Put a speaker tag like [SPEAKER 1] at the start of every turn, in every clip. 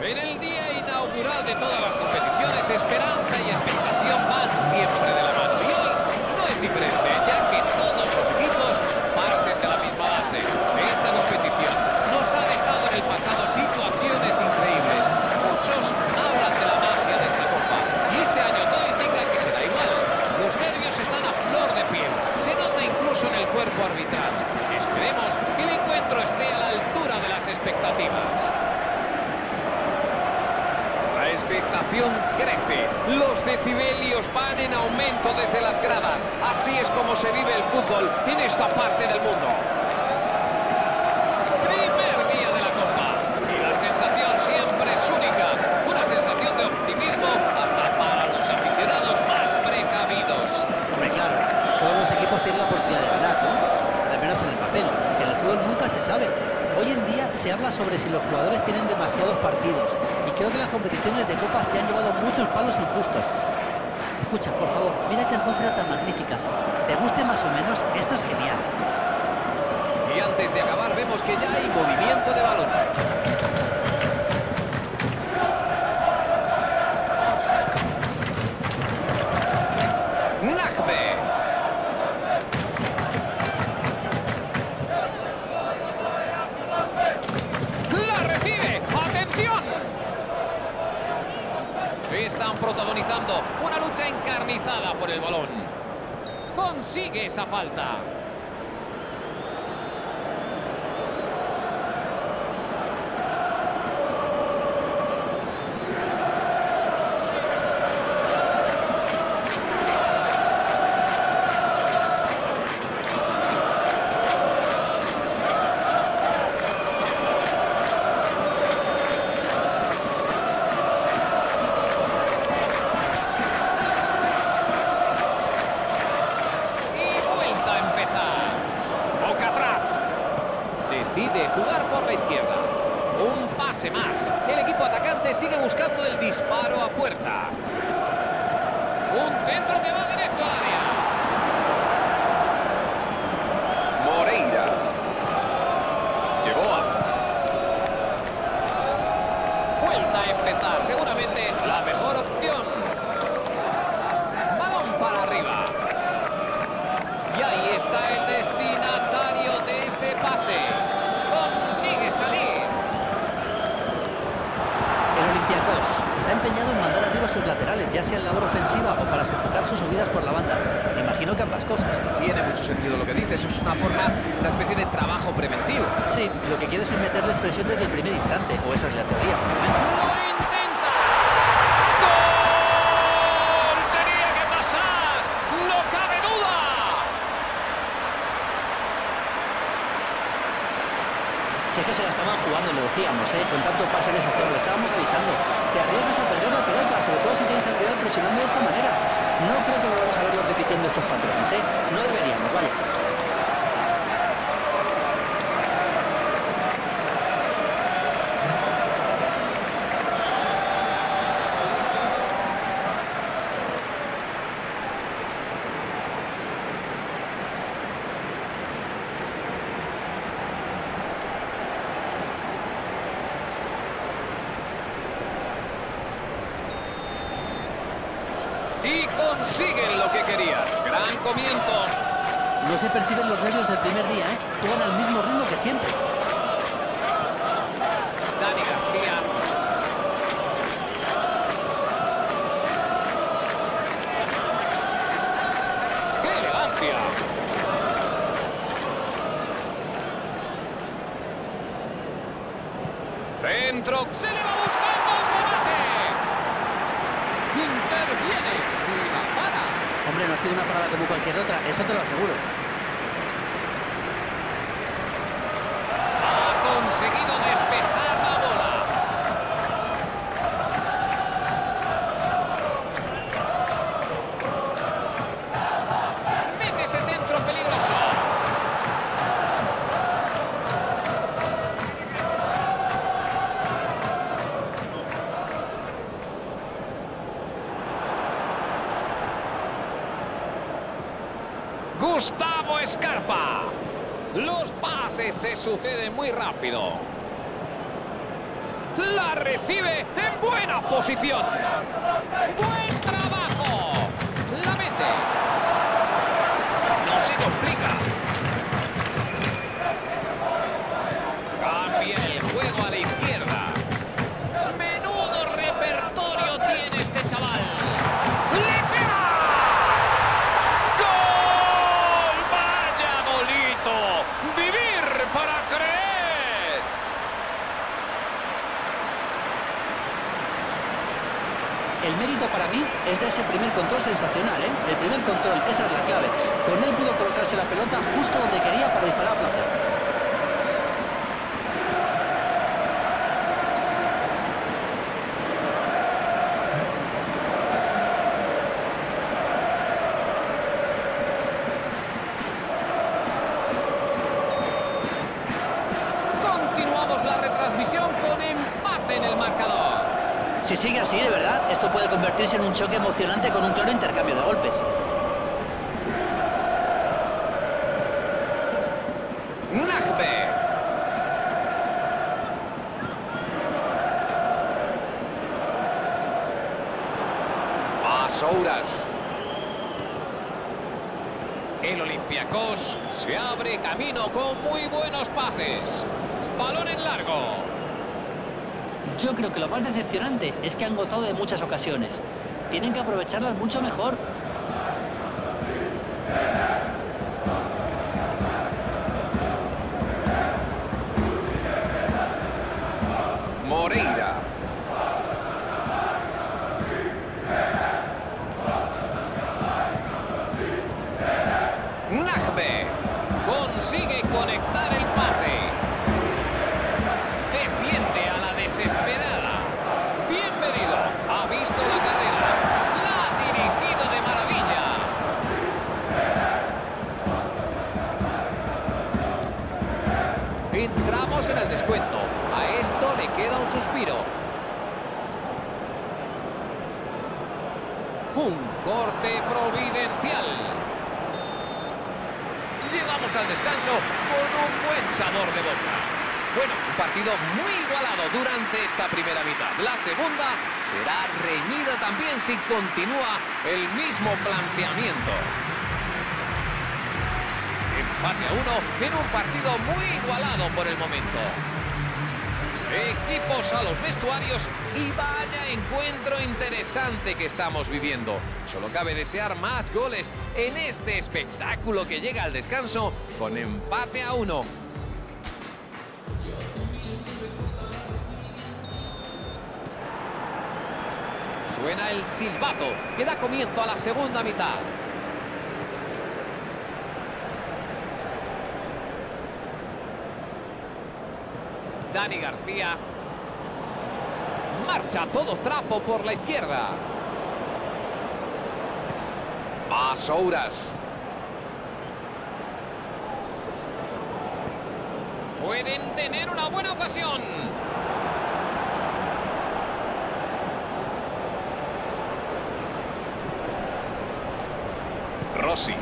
[SPEAKER 1] En el día inaugural de todas las competiciones, esperanza y expectación van siempre de la mano. Y hoy no es diferente, ya que todos los equipos parten de la misma base. Esta competición nos ha dejado en el pasado situaciones increíbles. Muchos hablan de la magia de esta copa. Y este año todo indica que será igual. Los nervios están a flor de piel. Se nota incluso en el cuerpo arbitral. Esperemos que el encuentro esté a la altura de las expectativas. La expectación crece, los decibelios van en aumento desde las gradas. Así es como se vive el fútbol en esta parte del mundo. Primer día de la Copa y la sensación siempre es única. Una sensación de optimismo hasta para los aficionados más precavidos.
[SPEAKER 2] Hombre, claro, todos los equipos tienen la oportunidad de ganar, ¿no? Al menos en el papel. En el fútbol nunca se sabe. Hoy en día se habla sobre si los jugadores tienen demasiados partidos. Y creo que las competiciones de Copa se han llevado muchos palos injustos. Escucha, por favor, mira qué atmósfera tan magnífica. Te guste más o menos, esto es genial.
[SPEAKER 1] Y antes de acabar vemos que ya hay movimiento de balón. Nagbe. La recibe. ¡Atención! Están protagonizando una lucha encarnizada por el balón. Consigue esa falta. Decide jugar por la izquierda. Un pase más. El equipo atacante sigue buscando el disparo a puerta. Un centro que va directo al área. Moreira. Llegó a... Vuelta a empezar. Seguramente la mejor opción. Balón para arriba. Y ahí está el destinatario de ese pase. Consigue salir.
[SPEAKER 2] El Olympiacos está empeñado en mandar arriba a sus laterales, ya sea en labor ofensiva o para sofocar sus subidas por la banda. Me imagino que ambas cosas.
[SPEAKER 1] Tiene mucho sentido lo que dices. Es una forma, una especie de trabajo preventivo.
[SPEAKER 2] Sí, lo que quieres es meterles presión desde el primer instante, o esa es la teoría.
[SPEAKER 1] ¡Lo intenta! ¡Gol! ¡Tenía que pasar! ¡No cabe duda!
[SPEAKER 2] Si es que se la estaban jugando, lo decíamos, con tanto pase en esa zona, lo estábamos avisando. Te arriesgas a perder la pelota, sobre todo si tienes al rival presionando de esta manera. No creo que volvamos a verlo repitiendo estos patrones, No deberíamos, ¿vale?
[SPEAKER 1] Y consiguen lo que querían. Gran comienzo.
[SPEAKER 2] No se perciben los nervios del primer día, Juegan al mismo ritmo que siempre.
[SPEAKER 1] Dani García. ¡Qué elegancia! Centro. Se le va buscando el remate. Interviene y la para.
[SPEAKER 2] Hombre, no ha sido una parada como cualquier otra, eso te lo aseguro.
[SPEAKER 1] Ha conseguido despejar la bola. Mete ese centro peligroso. Gustavo Scarpa. Los pases se suceden muy rápido. La recibe en buena posición. ¡Buen trabajo! La mete. No se complica. Cambia el juego a la izquierda. Menudo repertorio tiene este chaval. ¡Le pega! ¡Gol! ¡Vaya golito! ¡Vivir para creer!
[SPEAKER 2] El mérito para mí es de ese primer control sensacional, ¿eh? El primer control, esa es la clave. Con él pudo colocarse la pelota justo donde quería para disparar a placer.
[SPEAKER 1] Continuamos la retransmisión con empate en el marcador.
[SPEAKER 2] Si sigue así, de verdad, esto puede convertirse en un choque emocionante con un claro intercambio de golpes.
[SPEAKER 1] Nagbe. Masouras. El Olympiacos se abre camino con muy buenos pases. Balón en largo.
[SPEAKER 2] Yo creo que lo más decepcionante es que han gozado de muchas ocasiones. Tienen que aprovecharlas mucho mejor.
[SPEAKER 1] Moreira. Nagbe. Consigue conectar el pase. Defiende a la desesperada. Bienvenido. Ha visto la carrera. La ha dirigido de maravilla. Entramos en el descuento. A esto le queda un suspiro. Un corte providencial. Llegamos al descanso con un buen sabor de boca. Bueno, un partido muy igualado durante esta primera mitad. La segunda será reñida también si continúa el mismo planteamiento. Empate a 1 en un partido muy igualado por el momento. Equipos a los vestuarios y vaya encuentro interesante que estamos viviendo. Solo cabe desear más goles en este espectáculo que llega al descanso con empate a 1. Suena el silbato que da comienzo a la segunda mitad. Dani García. Marcha todo trapo por la izquierda. Masouras. Pueden tener una buena ocasión. Rossi.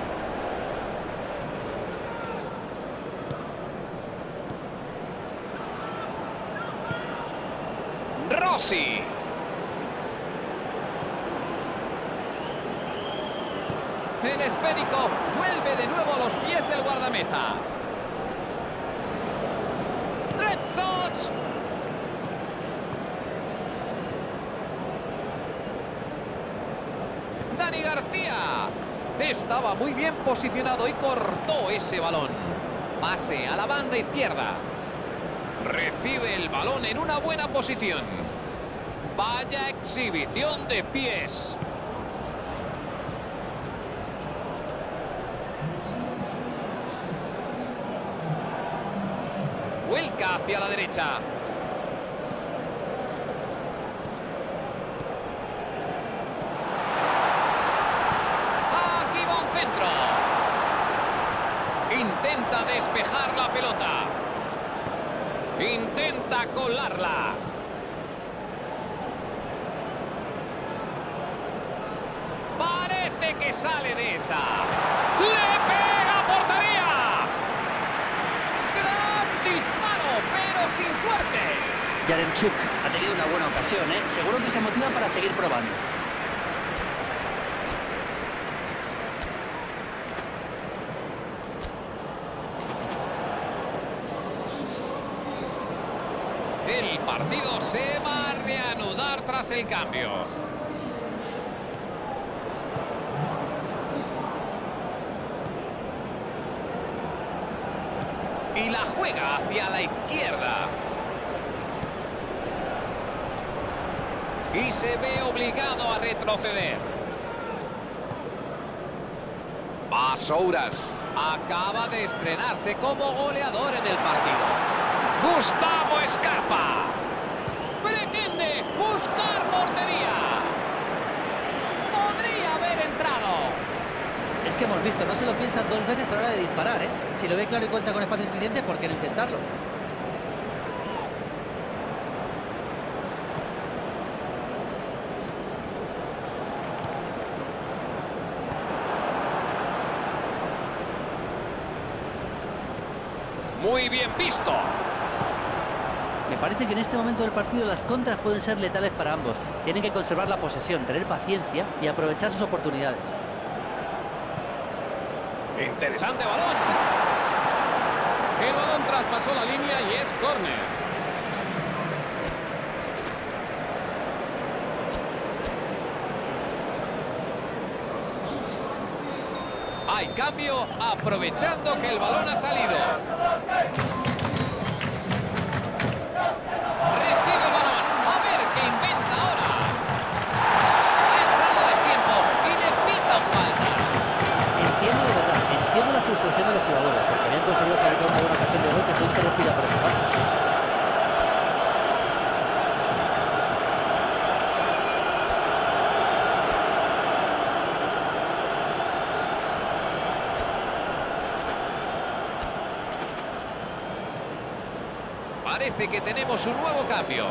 [SPEAKER 1] Rossi. El esférico vuelve de nuevo a los pies del guardameta. Retzos. Dani García. Estaba muy bien posicionado y cortó ese balón. Pase a la banda izquierda. Recibe el balón en una buena posición. Vaya exhibición de pies. Vuelca hacia la derecha. Aquí va un centro. Intenta despejar la pelota. Intenta colarla. Parece que sale de esa. ¡Le pega a portería! Gran disparo, pero sin suerte.
[SPEAKER 2] Yaremchuk ha tenido una buena ocasión, ¿eh? Seguro que se motiva para seguir probando.
[SPEAKER 1] El partido se va a reanudar tras el cambio. Y la juega hacia la izquierda. Y se ve obligado a retroceder. Basouras acaba de estrenarse como goleador en el partido. Gustavo Scarpa pretende buscar portería. Podría haber entrado.
[SPEAKER 2] Es que hemos visto, no se lo piensan dos veces a la hora de disparar, ¿eh? Si lo ve claro y cuenta con espacio suficiente, ¿por qué no intentarlo?
[SPEAKER 1] Muy bien visto.
[SPEAKER 2] Me parece que en este momento del partido las contras pueden ser letales para ambos. Tienen que conservar la posesión, tener paciencia y aprovechar sus oportunidades.
[SPEAKER 1] Interesante balón. El balón traspasó la línea y es córner. Hay cambio aprovechando que el balón ha salido. Recibe el balón. A ver qué inventa ahora. Ha entrado a destiempo y le pitan falta.
[SPEAKER 2] Entiendo de verdad, entiendo la frustración de los jugadores, porque habían conseguido fabricar una buena ocasión de gol que fue interrumpida por esa falta.
[SPEAKER 1] Parece que tenemos un nuevo cambio.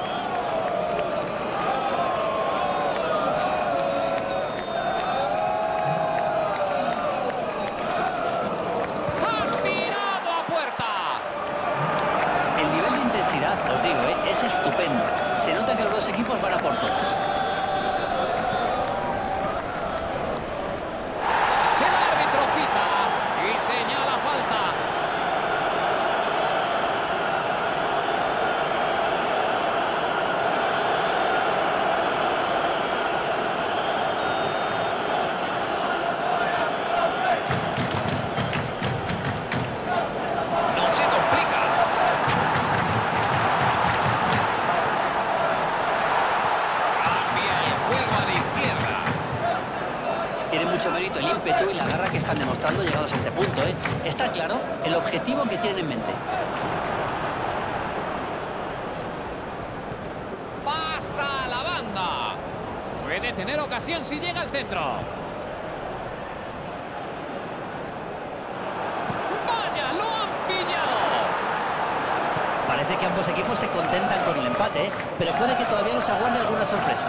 [SPEAKER 1] ¡Ha tirado a puerta!
[SPEAKER 2] El nivel de intensidad, os digo, es estupendo. Se nota que los dos equipos van a por todas.
[SPEAKER 1] El árbitro pita y señala falta. No se complica. Cambia el juego a la izquierda.
[SPEAKER 2] Tiene mucho mérito el ímpetu y la garra que están demostrando llegados a este punto, ¿eh? Está claro el objetivo que tienen en mente.
[SPEAKER 1] Pasa a la banda. Puede tener ocasión si llega al centro. ¡Vaya, lo han pillado!
[SPEAKER 2] Parece que ambos equipos se contentan con el empate, ¿eh? Pero puede que todavía nos aguarde alguna sorpresa.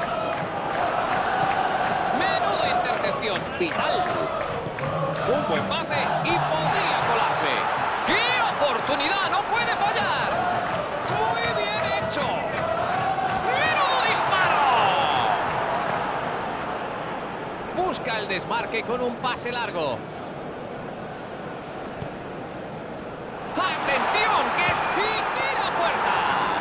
[SPEAKER 1] Menuda intercepción. Vital. Un buen pase y podría colarse. ¡Qué oportunidad! ¡No puede fallar! ¡Muy bien hecho! ¡Menudo disparo! Busca el desmarque con un pase largo. ¡Atención! ¡Que es... y tira a puerta!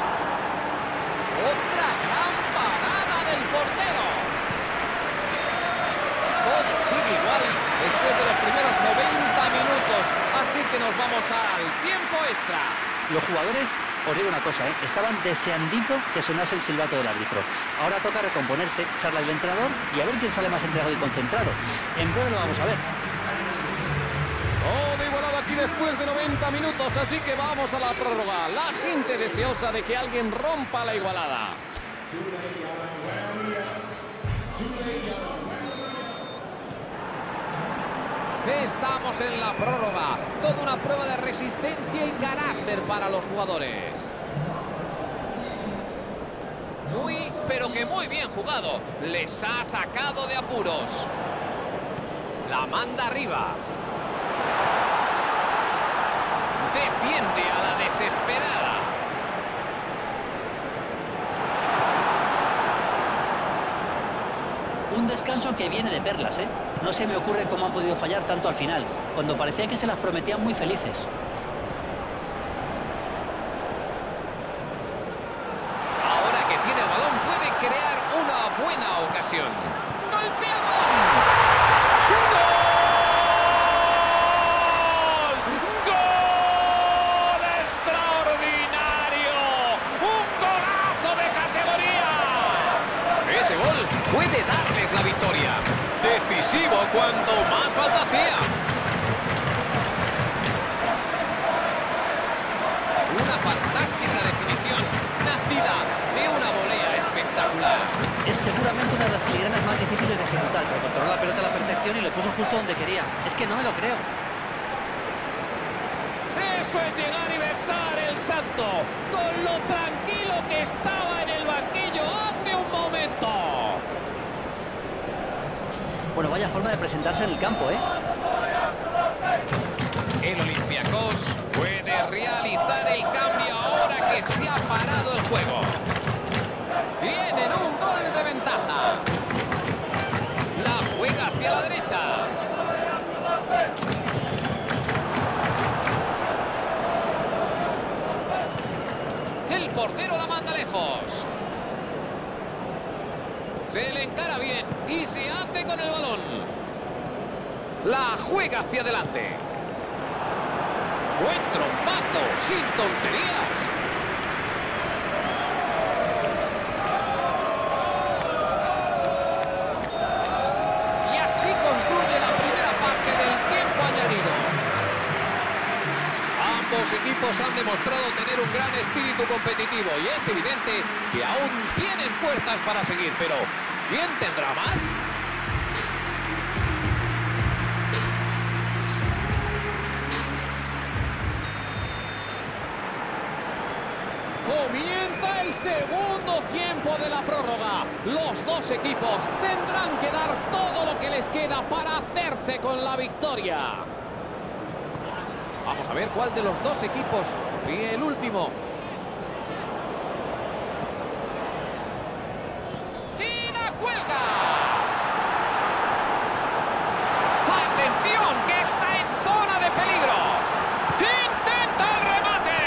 [SPEAKER 1] Otra gran parada del portero. Todo sigue igual después de los primeros 90 minutos. Así que nos vamos al tiempo extra.
[SPEAKER 2] Los jugadores, os digo una cosa, estaban deseandito que sonase el silbato del árbitro. Ahora toca recomponerse, charla el entrenador y a ver quién sale más entregado y concentrado. En breve lo vamos a ver.
[SPEAKER 1] Todo igualado aquí después de 90 minutos, así que vamos a la prórroga. La gente deseosa de que alguien rompa la igualada. Estamos en la prórroga. Toda una prueba de resistencia y carácter para los jugadores. Muy, pero que muy bien jugado. Les ha sacado de apuros. La manda arriba. Defiende a la desesperada.
[SPEAKER 2] descanso que viene de perlas, ¿eh? No se me ocurre cómo han podido fallar tanto al final, cuando parecía que se las prometían muy felices.
[SPEAKER 1] Ahora que tiene el balón puede crear una buena ocasión. ¡Golpeado! Ese gol puede darles la victoria. Decisivo cuando más falta hacía. Una fantástica definición, nacida de una volea espectacular.
[SPEAKER 2] Es seguramente una de las filigranas más difíciles de ejecutar, pero controló la pelota a la perfección y lo puso justo donde quería. Es que no me lo creo.
[SPEAKER 1] Eso es llegar y besar el santo, con lo tranquilo que estaba en el banquillo hace un momento.
[SPEAKER 2] Bueno, vaya forma de presentarse en el campo, ¿eh?
[SPEAKER 1] El Olympiacos puede realizar el cambio ahora que se ha parado el juego. Tienen un gol de ventaja. La juega hacia la derecha. El portero la manda lejos. Se le encara bien y se hace con el balón. La juega hacia adelante. Buen trompazo, sin tonterías. Y así concluye la primera parte del tiempo añadido. Ambos equipos han demostrado tener un gran espíritu competitivo y es evidente que aún tienen fuerzas para seguir, pero ¿quién tendrá más? Comienza el segundo tiempo de la prórroga. Los dos equipos tendrán que dar todo lo que les queda para hacerse con la victoria. Vamos a ver cuál de los dos equipos ríe el último. ¡Y la cuelga! ¡Atención, que está en zona de peligro! ¡Intenta el remate!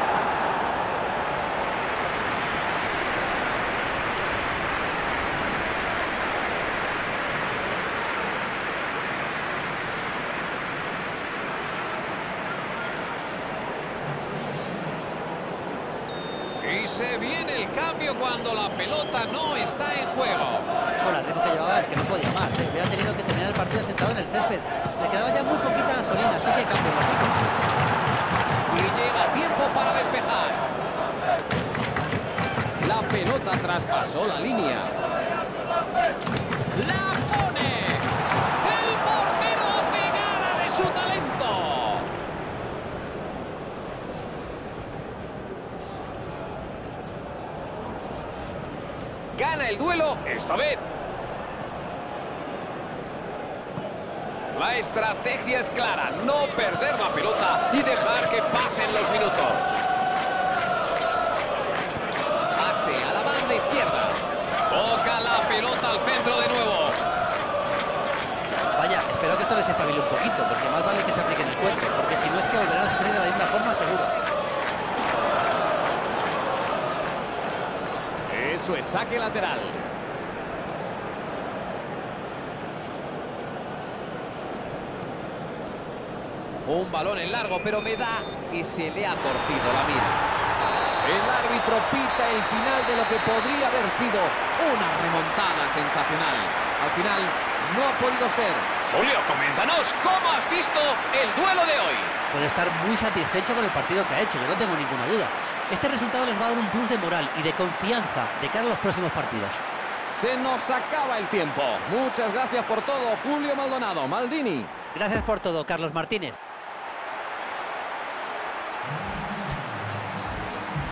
[SPEAKER 1] Y se viene el cambio cuando la pelota no está en juego.
[SPEAKER 2] Bueno, el ritmo que llevaba es que no podía más, ¿eh? Hubiera tenido que terminar el partido sentado en el césped. Le quedaba ya muy poquita gasolina, así que cambio lógico.
[SPEAKER 1] Y llega tiempo para despejar. La pelota traspasó la línea. ¡La pone! ¡El portero hace gala de su talento! Gana el duelo esta vez. La estrategia es clara, no perder la pelota y dejar que pasen los minutos. Pase a la banda izquierda. Toca la pelota al centro de nuevo.
[SPEAKER 2] Vaya, espero que esto les espabile un poquito, porque más vale que se apliquen el cuento, porque si no es que volverán a sufrir de la misma forma, seguro.
[SPEAKER 1] Eso es saque lateral. Un balón en largo, pero me da que se le ha torcido la mira. El árbitro pita el final de lo que podría haber sido una remontada sensacional. Al final no ha podido ser. Julio, coméntanos cómo has visto el duelo de hoy.
[SPEAKER 2] Puede estar muy satisfecho con el partido que ha hecho, yo no tengo ninguna duda. Este resultado les va a dar un plus de moral y de confianza de cara a los próximos partidos.
[SPEAKER 1] Se nos acaba el tiempo. Muchas gracias por todo, Julio Maldonado. Maldini.
[SPEAKER 2] Gracias por todo, Carlos Martínez.